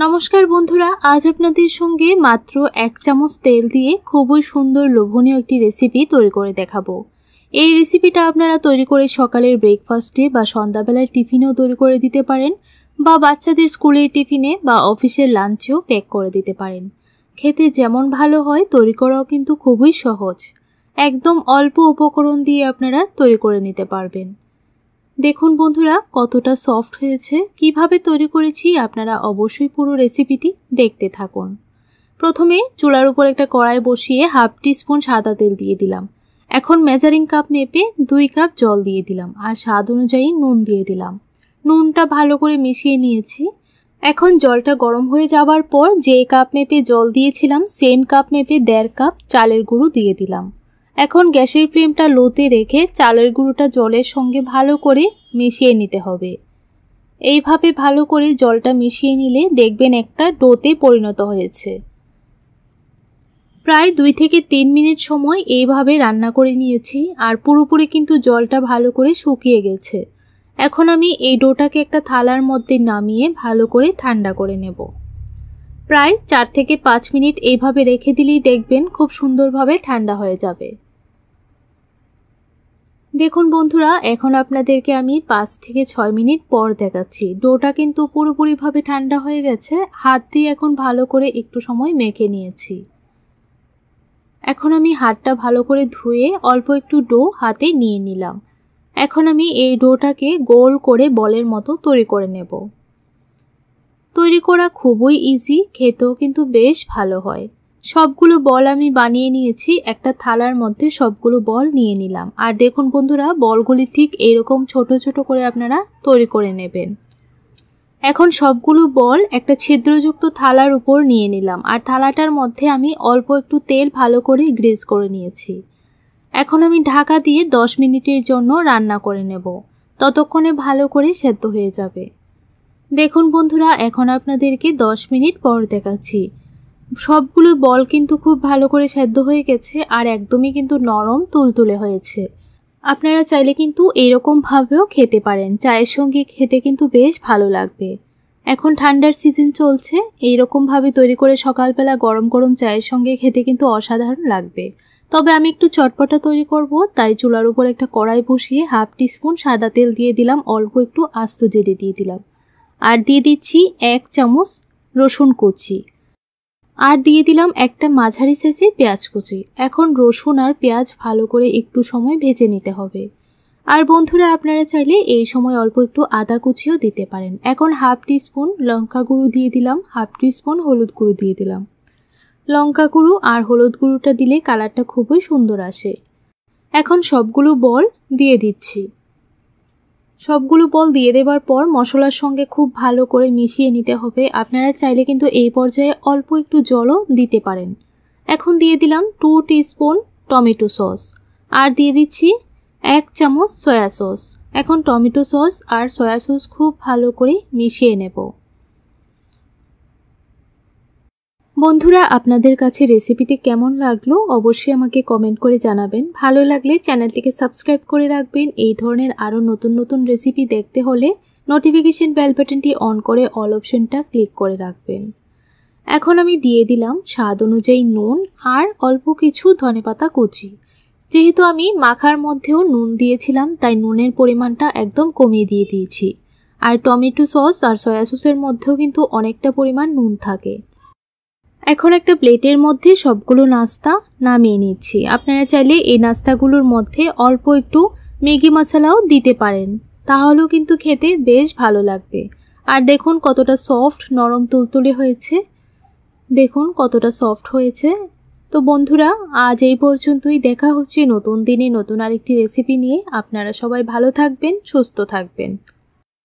নমস্কার বন্ধুরা, আজ আপনাদের সঙ্গে মাত্র 1 চামচ তেল দিয়ে খুবই সুন্দর লোভনীয় একটি রেসিপি তৈরি করে দেখাবো। এই রেসিপিটা আপনারা তৈরি করে সকালের ব্রেকফাস্টে বা সন্ধ্যাবেলার টিফিনেও তৈরি করে দিতে পারেন, বা বাচ্চাদের স্কুলের টিফিনে বা অফিসের লাঞ্চেও প্যাক করে দিতে পারেন। খেতে যেমন ভালো হয়, তৈরি করাও কিন্তু খুবই সহজ। একদম অল্প উপকরণ দিয়ে আপনারা তৈরি করে নিতে পারবেন। দেখুন বন্ধুরা, কতটা সফট হয়েছে। কিভাবে তৈরি করেছি আপনারা অবশ্যই পুরো রেসিপিটি দেখতে থাকুন। প্রথমে চুলার উপর একটা কড়াই বসিয়ে 1/2 টিস্পুন সাদা তেল দিয়ে দিলাম। এখন মেজারিং কাপ মেপে 2 কাপ জল দিয়ে দিলাম আর স্বাদ অনুযায়ী নুন দিয়ে দিলাম। নুনটা ভালো করে মিশিয়ে নিয়েছি। এখন জলটা গরম হয়ে যাওয়ার পর যে কাপ মেপে জল দিয়েছিলাম সেম কাপ মেপে 1.5 কাপ চালের গুঁড়ো দিয়ে দিলাম। এখন গ্যাসের ফ্লেমটা লোতে রেখে চালের গুঁড়োটা জলের সঙ্গে ভালো করে মিশিয়ে নিতে হবে। এইভাবে ভালো করে জলটা মিশিয়ে নিলে দেখবেন একটা ডোতে পরিণত হয়েছে। প্রায় 2 থেকে 3 মিনিট সময় এইভাবে রান্না করে নিয়েছি আর পুরোপুরি কিন্তু জলটা ভালো করে শুকিয়ে গেছে। এখন আমি এই ডোটাকে একটা থালার মধ্যে নামিয়ে ভালো করে ঠান্ডা করে নেব। প্রায় 4 থেকে 5 মিনিট এইভাবে রেখে দিলেই দেখবেন খুব সুন্দরভাবে ঠান্ডা হয়ে যাবে। দেখুন বন্ধুরা, এখন আপনাদেরকে আমি 5 থেকে 6 মিনিট পর দেখাচ্ছি। ডোটা কিন্তু পুরোপুরিভাবে ঠান্ডা হয়ে গেছে। হাত দিয়ে এখন ভালো করে একটু সময় মেখে নিয়েছি। এখন আমি হাতটা ভালো করে ধুয়ে অল্প একটু ডো হাতে নিয়ে নিলাম। এখন আমি এই ডোটাকে গোল করে বলের মতো তৈরি করে নেব। তৈরি করা খুবই ইজি, খেতেও কিন্তু বেশ ভালো হয়। সবগুলো বল আমি বানিয়ে নিয়েছি। একটা থালার মধ্যে সবগুলো বল নিয়ে নিলাম। আর দেখুন বন্ধুরা, বলগুলি ঠিক এরকম ছোট ছোট করে আপনারা তৈরি করে নেবেন। এখন সবগুলো বল একটা ছিদ্রযুক্ত থালার উপর নিয়ে নিলাম আর থালাটার মধ্যে আমি অল্প একটু তেল ভালো করে গ্রিজ করে নিয়েছি। এখন আমি ঢাকা দিয়ে 10 মিনিটের জন্য রান্না করে নেব। ততক্ষণে ভালো করে সেদ্ধ হয়ে যাবে। দেখুন বন্ধুরা, এখন আপনাদেরকে 10 মিনিট পর দেখাচ্ছি। সবগুলো বল কিন্তু খুব ভালো করে সেদ্ধ হয়ে গেছে আর একদমই কিন্তু নরম তুলতুলে হয়েছে। আপনারা চাইলে কিন্তু এরকম ভাবেও খেতে পারেন। চায়ের সঙ্গে খেতে কিন্তু বেশ ভালো লাগবে। এখন ঠান্ডার সিজন চলছে, এইরকম ভাবে তৈরি করে সকালবেলা গরম গরম চায়ের সঙ্গে খেতে কিন্তু অসাধারণ লাগবে। তবে আমি একটু চটপটা তৈরি করব, তাই চুলার উপর একটা কড়াই বসিয়ে 1/2 টিস্পুন সাদা তেল দিয়ে দিলাম, অল্প একটু আস্ত জিরে দিয়ে দিলাম আর দিয়ে দিচ্ছি 1 চামচ রসুন কুচি আর দিয়ে দিলাম একটা মাঝারি সাইজের পেঁয়াজ কুচি। এখন রসুন আর পেঁয়াজ ভালো করে একটু সময় ভেজে নিতে হবে। আর বন্ধুরা, আপনারা চাইলে এই সময় অল্প একটু আদা কুচিও দিতে পারেন। এখন 1/2 টিস্পুন লঙ্কা গুঁড়ো দিয়ে দিলাম, 1/2 টিস্পুন হলুদ গুঁড়ো দিয়ে দিলাম। লঙ্কা গুঁড়ো আর হলুদ গুঁড়োটা দিলে কালারটা খুবই সুন্দর আসে। এখন সবগুলো বল দিয়ে দিচ্ছি। সবগুলো বল দিয়ে দেওয়ার পর মশলার সঙ্গে খুব ভালো করে মিশিয়ে নিতে হবে। আপনারা চাইলে কিন্তু এই পর্যায়ে অল্প একটু জলও দিতে পারেন। এখন দিয়ে দিলাম 2 টিস্পুন টমেটো সস আর দিয়ে দিচ্ছি 1 চামচ সয়া সস। এখন টমেটো সস আর সয়া সস খুব ভালো করে মিশিয়ে নেব। বন্ধুরা, আপনাদের কাছে রেসিপিটি কেমন লাগলো অবশ্যই আমাকে কমেন্ট করে জানাবেন। ভালো লাগলে চ্যানেলটিকে সাবস্ক্রাইব করে রাখবেন। এই ধরনের আরও নতুন নতুন রেসিপি দেখতে হলে নোটিফিকেশন বেল বাটনটি অন করে অল অপশনটা ক্লিক করে রাখবেন। এখন আমি দিয়ে দিলাম স্বাদ অনুযায়ী নুন আর অল্প কিছু ধনেপাতা কুচি। যেহেতু আমি মাখার মধ্যেও নুন দিয়েছিলাম, তাই নুনের পরিমাণটা একদম কমিয়ে দিয়ে দিয়েছি। আর টমেটো সস আর সয়া সসের মধ্যেও কিন্তু অনেকটা পরিমাণ নুন থাকে। এখন একটা প্লেটের মধ্যে সবগুলো নাস্তা নামিয়ে নিচ্ছি। আপনারা চাইলে এই নাস্তাগুলোর মধ্যে অল্প একটু ম্যাগি মশলাও দিতে পারেন, তাহলেও কিন্তু খেতে বেশ ভালো লাগবে। আর দেখুন কতটা সফট নরম তুলতুলে হয়েছে। দেখুন কতটা সফট হয়েছে। তো বন্ধুরা, আজ এই পর্যন্তই। দেখা হচ্ছে নতুন দিনে নতুন আরেকটি রেসিপি নিয়ে। আপনারা সবাই ভালো থাকবেন, সুস্থ থাকবেন।